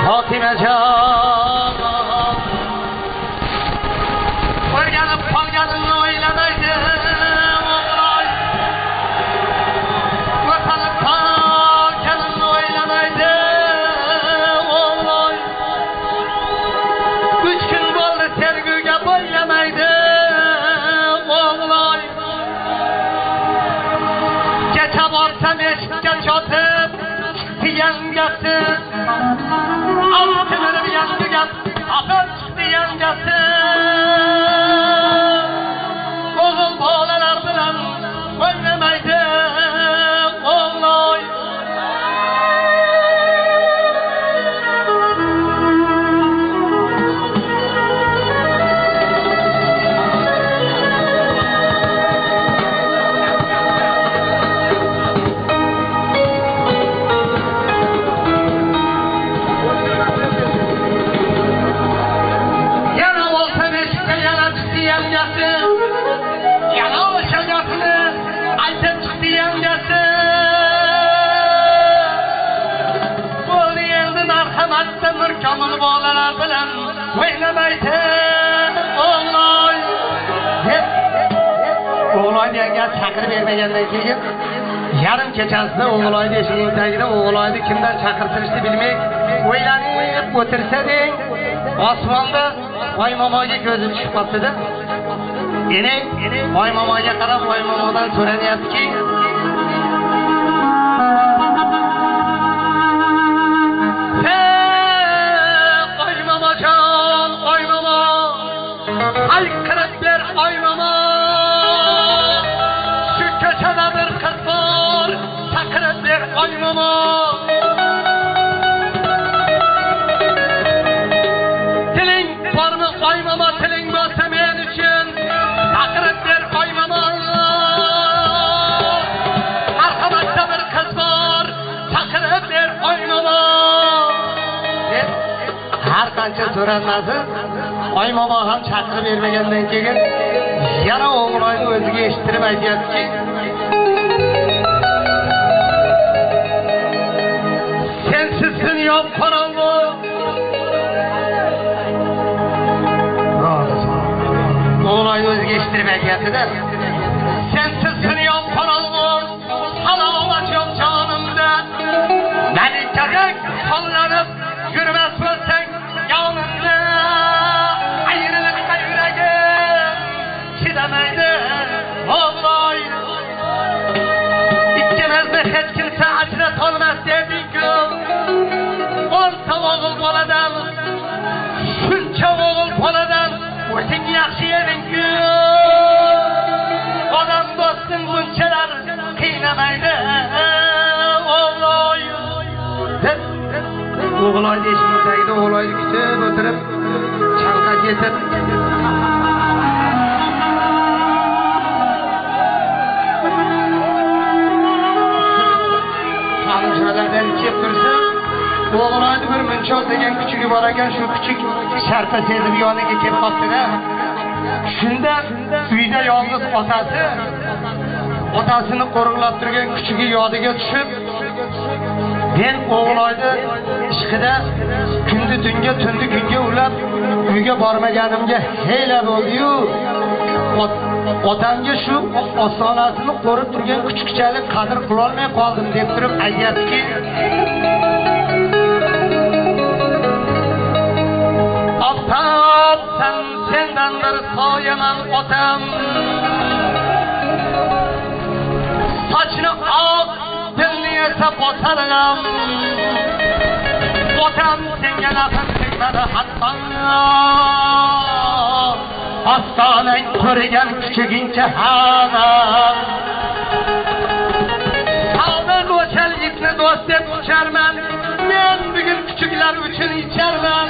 Xotimajon o'rganib qolganimni o'ylamaydi o'g'loy yo'qolib qolganimni o'ylamaydi o'g'loy 3 kun bo'ldi terguvga bo'ylamaydi o'g'loy kecha borsam eshikka chotib yangasi altınırım yandıgan apır çıktı yangasi oğul boğalar bilan oynamaydı oğloy kamul boğalar bilan o'ynamaydi o'g'loy o'g'loy degan chaqirib bermagandan keyin yarim kechasida o'g'loyni eshigining tagida o'g'loyni kimdan chaqirtirishni bilmay o'ylanib o'tirsa deng osmonda oy momoga ko'zi tushib qoldi-da. Endi oy momoga qarab oy momodan so'ranyaptiki Haykırıp bir oy momo şu köşede bir kız var çakırıp bir oy momo Tiling var mı oy momo tiling bo'lsa men uchun çakırıp bir oy momo Marhamatda bir kız var çakırıp bir oy momo Har qancha so'ranmadi oy momo ham chaqirib bermagandan keyin yana o'g'loyni o'ziga eshittirib aytayaptiki sensiz dunyo qorong'u o'g'loyni o'ziga eshittirib aytyapti-da sensiz dunyo qorong'u halovat yo'q jonimda malikadek sollanib yurmas bo'lsang yonimda Chidamaydi o'g'loy ikkimizni hech kimsa ajratolmas deding-ku 10 ta o'g'il boladan shuncha o'g'il boladan o'zing yaxshi eding-ku odam do'sting bunchalar qiynamaydi o'g'loy deb o'g'loyni eshigining tagida o'g'loyni kutib o'tirib chanqab yetib Şuralardan kep tursa o'g'loyni bir munchoq degan kuchugi bor ekan shu kuchuk sharpa sezib yoniga kelib qoldi-da shunda uyda yolg'iz otasini qo'riqlab turgan kuchugi yodiga tushib men o'g'loyni ishqida kundi tunga tundi kunga ulab uyga bormaganimga hiyla bo'ldi-yu otamga shu ostonasini qo'rib turgan kuchukchalik qadr qilolmay qoldim deb turib aytayaptiki Oftob sendan bir soyaman otam sochni oq dilni esa bosarg'am otam senga nafas tegmadi hatto ostonang qurigan kuchugingcha hava savdo go'shallikni do'st deb ucharman men bugun kuchuklar uchun icharman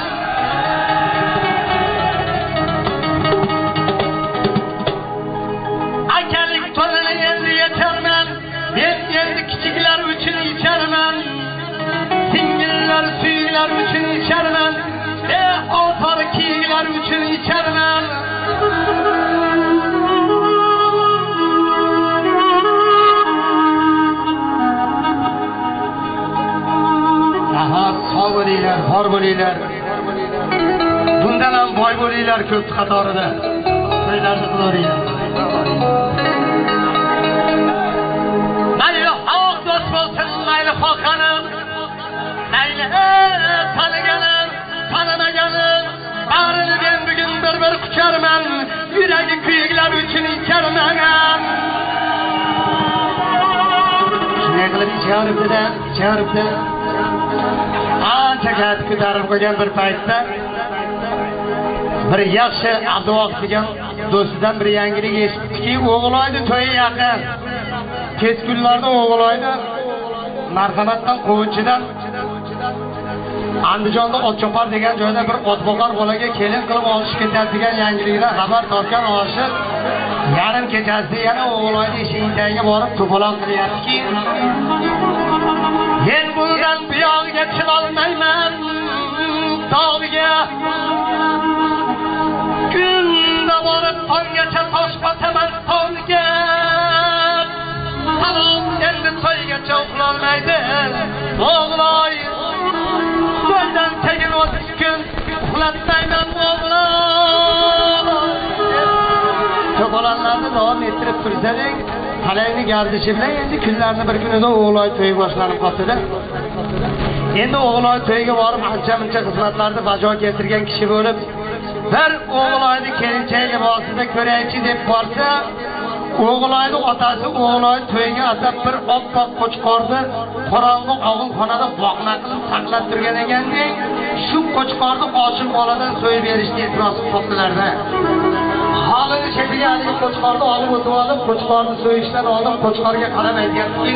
akalik to'lini endi yecharman men endi kichiklar uchun icharman singillar suyuklar uchun icharman oltor kiyiklar uchun icharman sog' bo'linglar, bor bo'linglar. Bundan ham boy bo'linglar ko'p qatorida. To'ylarni qilaveringlar. Mayli haq do'st bo'lsin, mayli xoqanim. Mayli tanaganim, tanamaganim. Barini men bugun bir qucharman. Yuragi kuyiklar uchun icharman. Shunday qilib icharibdi. Ancha kat ko'tarib qo'ygan bir paytda bir yaxshi Abduvoq degan do'stidan bir yangilik eshitdiki, o'g'loyni to'yi yaqin. Kech kunlarda o'g'loyni marhamatdan Qovunchidan Andijonda Otchopar degan joyda bir otboqar bolaga kelin qilib olish ketadigan yangilikdan xabar topgan oshiq yarim kechasida yana o'g'loyni eshigining tagiga borib to'polon qilyaptiki, men bundan buyog'iga chiqolmayman, tog'iga kunda borib tonggacha tosh botaman tog'iga. Salom endi to'ygacha uxlolmaydi o'g'loy, to'ydan keyin 30 kun uxlatmayman o'g'loy. To'polonlarni davom ettirib tursaning qalayni gardishi bilan endi kunlarning bir kunida o'g'loy to'yi boshlanib qoldi-da. Endi o'g'loy to'yiga borib ancha-muncha xizmatlarni bajo keltirgan kishi bo'lib, bir o'g'loyni kelinchagiga borsida ko'raychi deb borsa, o'g'loyni otasi o'g'loy to'yiga atab bir oppoq qo'chqorni qorong'u og'ilxonada boqma qilib saqlab turgan ekanda, shu qo'chqorni oshiq boladan so'yib berishni e'tiroz qildilar-da. Halini shekilga haligi qo'chqorni olib o'tib olib, qo'chqorni so'yishdan oldin qo'chqorga qarab aytganki,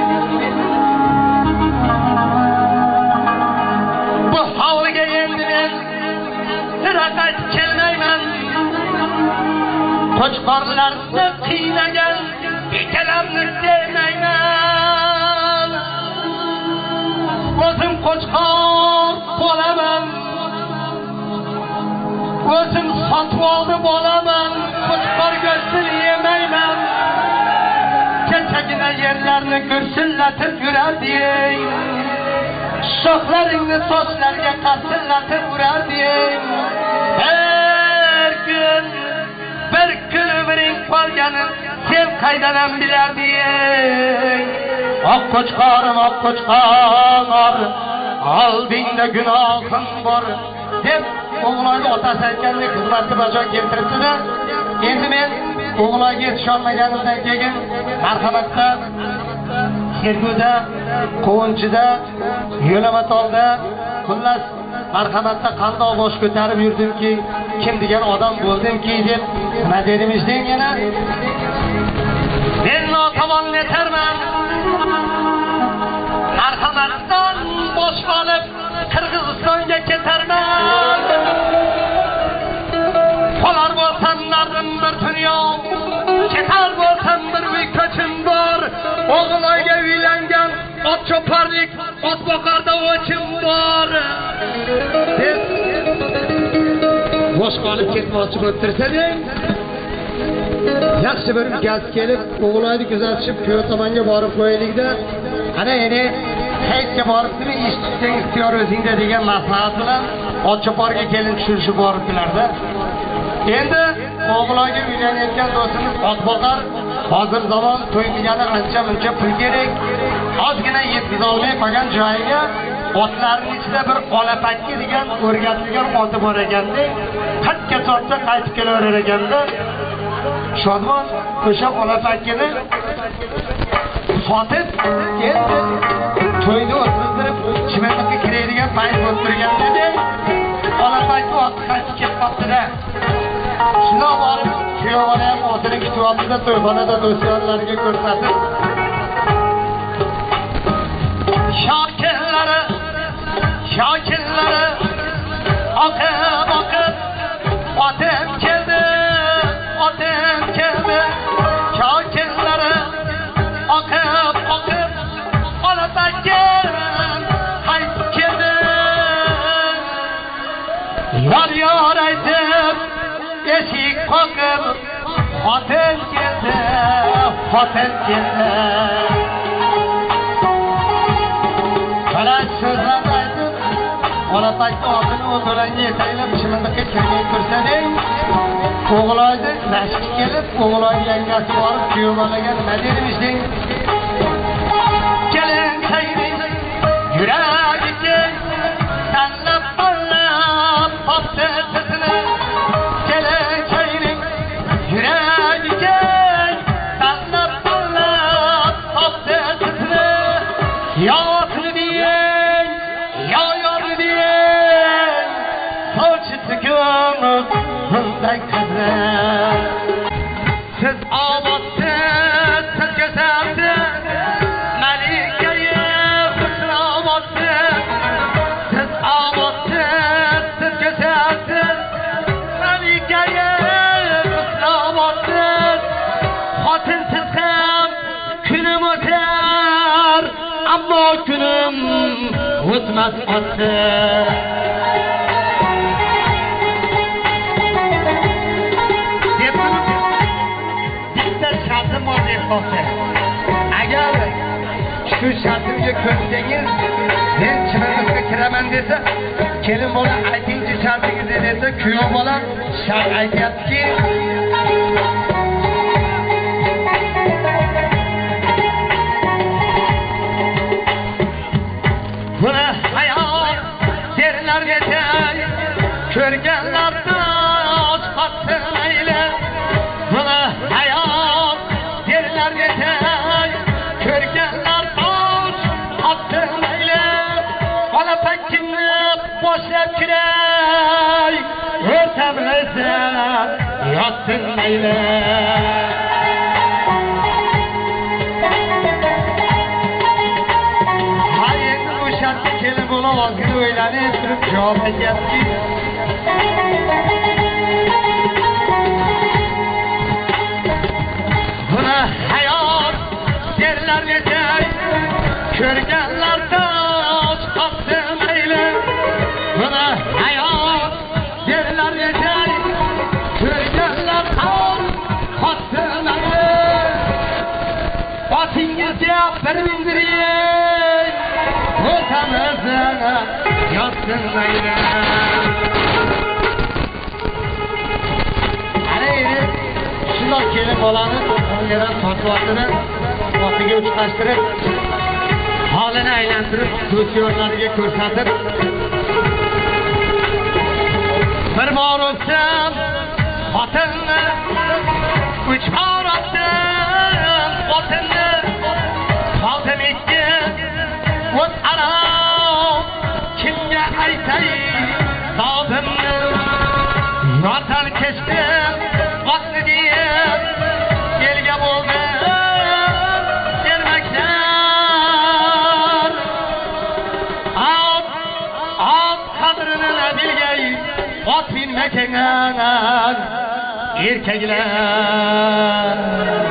bu hovliga endi men sira qaytib kelmayman. Qo'chqorlarni qiynagan bekalarni sevmayman. O'zim qo'chqor bo'laman. O'zim sotvoldi bo'laman. Qo'chqor go'shtini yemayman. Kechagina yerlarni gursillatib yurarding. Shoxlaringni sochlarga qarsillatib urarding. Bir kun umring qolganin sen qaydan bilarding? Oq qo'chqorim, oq qo'chqor, oldingda gunohim bor deb o'g'loyni otasi aytgandek xizmatni bajo keltiribdi-da. Endi men o'g'loyga yetisholmaganimdan keyin marhamatda Serguda, Qovunchida, Yo'lamatolda, xullas marhamatda qandoq bosh ko'tarib yurdimki, kim degan odam bo'ldimki deb nima dedimizden yana? Men notamon netarman. Marhamatdan bosh olib Qirg'izistonga ketarman. Qolar bo'lsam nardim bir dunyo, ketar bo'lsam bir uy ko'chim bor. O'g'loyga uylangan otchoparlik, otboqarda o'chim bor. Boshqa olib ketmoqchi bo'lib tursa-deng, yaxshi bir gaz kelib, o'g'loyni kuzatishib, ko'y tomonga borib qo'yaylik-da. Ana endi hayitga boribdimi, eshitding ixtiyor o'zingda degan maslahat bilan otchoparga kelin tushirishib boribdilar-da. Endi o'g'loyga uylanayotgan do'stimiz otboqar hozir zamon to'y degani ancha-muncha pul kerak. Ozgina yetkiza olmay qolgan joyiga otlarning ichida bir olapakki degan o'rgatilgan oti bor ekanda, qatga sotsa qaytib kelaverar ekanda, Shodmon o'sha olapakkini sotib, endi to'yni o'tkazib chimenlikka kiradigan payt bo'lib turganda, olapakki oti qaytib kelib qoldi-da. Shuna borib, kuyovlar ham otini kutib oldi-da, to'yxonada do'stlarga ko'rsatib, Shokillari oqib otim keldi. Shokillari oqib olapakki qaytib keldi. Yor aytib eshik qoqib xotin keldi. Qara so'zlar aytib Qalatakda otini o'to'langa yetaklab shimindiqqa kirmay ko'rsading, o'g'loyni rashk kelib, o'g'loyni yangasi borib kuyov bolaga nima dermishding? Kelin sayning yuragiga tanlab tanlab topdi tizini. Kelin sayning yuragiga tanlab tanlab topdi tizini. Yo'qni diyeng, yo'qni diyeng, sochisi ko'ngil bunday qizni. Siz omadsiz, siz kasalsiz, malikayi husn omadsiz. Siz omadsiz, siz kasalsiz, malikayi husn omadsiz. Xotinsiz ham kunim o'tar, ammo kunim o'tmas otsiz. Agar shu shartimga ko'nsangiz, men chimirlikka kiraman desa, kelin bola aytingchi shartingizni desa, kuyov bola shart aytyaptiki, buni hayot derlar yetay, ko'rganlardan oshqatsin mayli. Buni hayot derlar yetay, ko'rganlardan oshqatsin mayli. Qalatakkinni boshlab kiray, o'rtamizda yotsin mayli. Kelin bola ozgina o'ylanib turib javob aytyapti. Buni hayot derlar yetay, ko'rganlardan topdi mayli. Buni hayot derlar yetay, ko'rganlardan topdi mayli. Otingizga bir mindiring, o'tamizda yotsin mayli. Ana endi shundoq kelin bolani o'rnidan tortib oldi-da, otiga uchqashtirib, holini aylantirib, do'styorlariga ko'rsatib, bir bor o'psam xotinni, uch bor o'psam xotinni, qoldim ikki o't aro, kimga aytay zobimni. Yotar kechdim otni deb, elga bo'ldim ermaklar. Ot qadrini bilgay, ot bilmagan erkaklar.